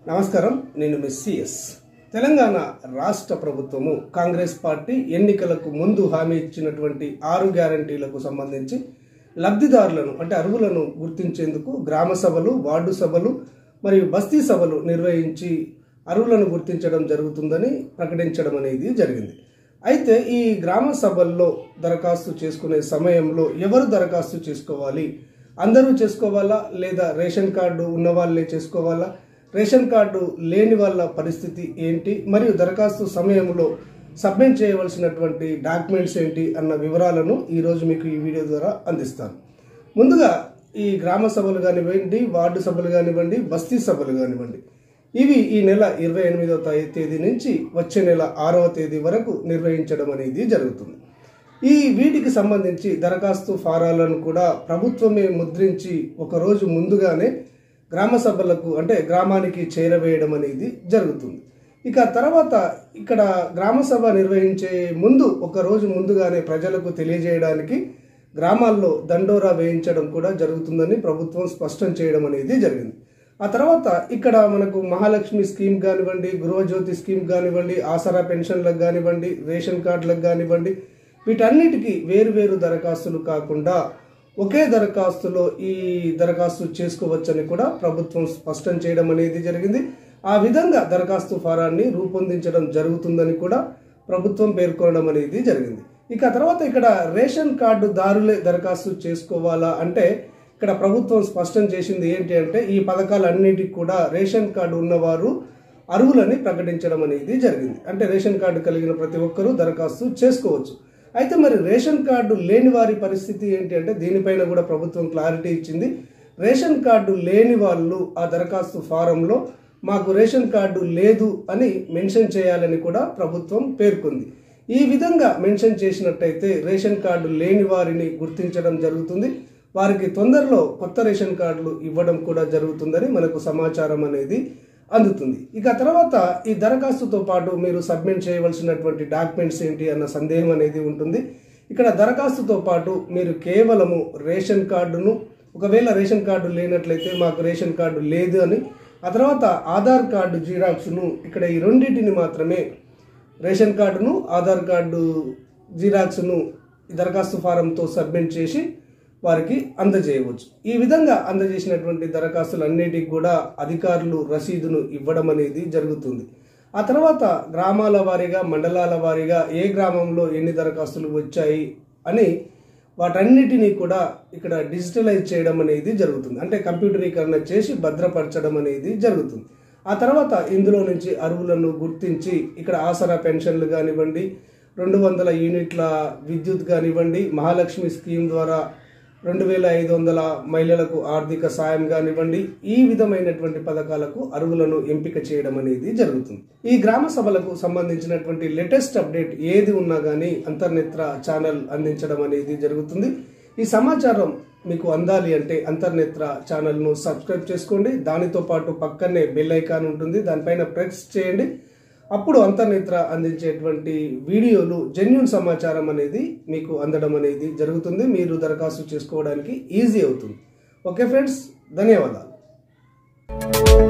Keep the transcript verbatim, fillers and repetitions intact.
నమస్కారం, నేను మిస్సిఎస్. తెలంగాణ రాష్ట్ర ప్రభుత్వము కాంగ్రెస్ పార్టీ ఎన్నికలకు ముందు హామీ ఇచ్చినటువంటి ఆరు గ్యారంటీలకు సంబంధించి లబ్ధిదారులను అంటే అర్హులను గుర్తించేందుకు గ్రామ సభలు, వార్డు సభలు మరియు బస్తీ సభలు నిర్వహించి అర్హులను గుర్తించడం జరుగుతుందని ప్రకటించడం అనేది జరిగింది. అయితే ఈ గ్రామ సభల్లో దరఖాస్తు చేసుకునే సమయంలో ఎవరు దరఖాస్తు చేసుకోవాలి? అందరూ చేసుకోవాలా లేదా రేషన్ కార్డు ఉన్న వాళ్ళే చేసుకోవాలా? రేషన్ కార్డు లేని వాళ్ళ పరిస్థితి ఏంటి, మరియు దరఖాస్తు సమయంలో సబ్మిట్ చేయవలసినటువంటి డాక్యుమెంట్స్ ఏంటి అన్న వివరాలను ఈరోజు మీకు ఈ వీడియో ద్వారా అందిస్తాను. ముందుగా ఈ గ్రామ సభలు కానివ్వండి, వార్డు సభలు కానివ్వండి, బస్తీ సభలు కానివ్వండి, ఇవి ఈ నెల ఇరవై ఎనిమిదవ తేదీ నుంచి వచ్చే నెల ఆరవ తేదీ వరకు నిర్వహించడం అనేది జరుగుతుంది. ఈ వీటికి సంబంధించి దరఖాస్తు ఫారాలను కూడా ప్రభుత్వమే ముద్రించి ఒకరోజు ముందుగానే గ్రామ సభలకు అంటే గ్రామానికి చేరవేయడం అనేది జరుగుతుంది. ఇక తర్వాత ఇక్కడ గ్రామ సభ నిర్వహించే ముందు ఒక రోజు ముందుగానే ప్రజలకు తెలియజేయడానికి గ్రామాల్లో దండోరా వేయించడం కూడా జరుగుతుందని ప్రభుత్వం స్పష్టం చేయడం అనేది జరిగింది. ఆ తర్వాత ఇక్కడ మనకు మహాలక్ష్మి స్కీమ్ కానివ్వండి, గృహజ్యోతి స్కీమ్ కానివ్వండి, ఆసరా పెన్షన్లకు కానివ్వండి, రేషన్ కార్డులకు కానివ్వండి, వీటన్నిటికీ వేరు వేరు దరఖాస్తులు కాకుండా ఒకే దరఖాస్తులో ఈ దరఖాస్తు చేసుకోవచ్చని కూడా ప్రభుత్వం స్పష్టం చేయడం అనేది జరిగింది. ఆ విధంగా దరఖాస్తు ఫారాన్ని రూపొందించడం జరుగుతుందని కూడా ప్రభుత్వం పేర్కొనడం అనేది జరిగింది. ఇక తర్వాత ఇక్కడ రేషన్ కార్డు దారులే దరఖాస్తు చేసుకోవాలా అంటే ఇక్కడ ప్రభుత్వం స్పష్టం చేసింది ఏంటి అంటే ఈ పథకాలన్నిటికీ కూడా రేషన్ కార్డు ఉన్నవారు అర్హులని ప్రకటించడం అనేది జరిగింది. అంటే రేషన్ కార్డు కలిగిన ప్రతి ఒక్కరూ దరఖాస్తు చేసుకోవచ్చు. అయితే మరి రేషన్ కార్డు లేని వారి పరిస్థితి ఏంటి అంటే దీనిపైన కూడా ప్రభుత్వం క్లారిటీ ఇచ్చింది. రేషన్ కార్డు లేని వాళ్ళు ఆ దరఖాస్తు ఫారంలో మాకు రేషన్ కార్డు లేదు అని మెన్షన్ చేయాలని కూడా ప్రభుత్వం పేర్కొంది. ఈ విధంగా మెన్షన్ చేసినట్టయితే రేషన్ కార్డు లేని వారిని గుర్తించడం జరుగుతుంది. వారికి తొందరలో కొత్త రేషన్ కార్డులు ఇవ్వడం కూడా జరుగుతుందని మనకు సమాచారం అనేది అందుతుంది. ఇక తర్వాత ఈ దరఖాస్తుతో పాటు మీరు సబ్మిట్ చేయవలసినటువంటి డాక్యుమెంట్స్ ఏంటి అన్న సందేహం అనేది ఉంటుంది. ఇక్కడ దరఖాస్తుతో పాటు మీరు కేవలము రేషన్ కార్డును, ఒకవేళ రేషన్ కార్డు లేనట్లయితే మాకు రేషన్ కార్డు లేదు అని, ఆ తర్వాత ఆధార్ కార్డు జిరాక్స్ను, ఇక్కడ ఈ రెండింటిని మాత్రమే రేషన్ కార్డును, ఆధార్ కార్డు జిరాక్స్ను దరఖాస్తు ఫారంతో సబ్మిట్ చేసి వారికి అందజేయవచ్చు. ఈ విధంగా అందజేసినటువంటి దరఖాస్తులన్నిటికీ కూడా అధికారులు రసీదును ఇవ్వడం అనేది జరుగుతుంది. ఆ తర్వాత గ్రామాల వారీగా, మండలాల వారీగా ఏ గ్రామంలో ఎన్ని దరఖాస్తులు వచ్చాయి అని వాటన్నిటినీ కూడా ఇక్కడ డిజిటలైజ్ చేయడం అనేది జరుగుతుంది. అంటే కంప్యూటరీకరణ చేసి భద్రపరచడం అనేది జరుగుతుంది. ఆ తర్వాత ఇందులో నుంచి అర్హులను గుర్తించి ఇక్కడ ఆసరా పెన్షన్లు కానివ్వండి, రెండు వందల యూనిట్ల విద్యుత్ కానివ్వండి, మహాలక్ష్మి స్కీమ్ ద్వారా రెండు వేల ఐదు వందల మహిళలకు ఆర్థిక సాయం కానివ్వండి, ఈ విధమైనటువంటి పథకాలకు అర్హులను ఎంపిక చేయడం అనేది జరుగుతుంది. ఈ గ్రామ సభలకు సంబంధించినటువంటి లేటెస్ట్ అప్డేట్ ఏది ఉన్నా కానీ అంతర్నేత్ర ఛానల్ అందించడం అనేది జరుగుతుంది. ఈ సమాచారం మీకు అందాలి అంటే అంతర్నేత్ర ఛానల్ను సబ్స్క్రైబ్ చేసుకోండి. దానితో పాటు పక్కనే బెల్ ఐకాన్ ఉంటుంది, దానిపైన ప్రెస్ చేయండి. అప్పుడు అంతర్నేత్ర అందించేటువంటి వీడియోలు జెన్యూన్ సమాచారం అనేది మీకు అందడం అనేది జరుగుతుంది. మీరు దరఖాస్తు చేసుకోవడానికి ఈజీ అవుతుంది. ఓకే ఫ్రెండ్స్, ధన్యవాదాలు.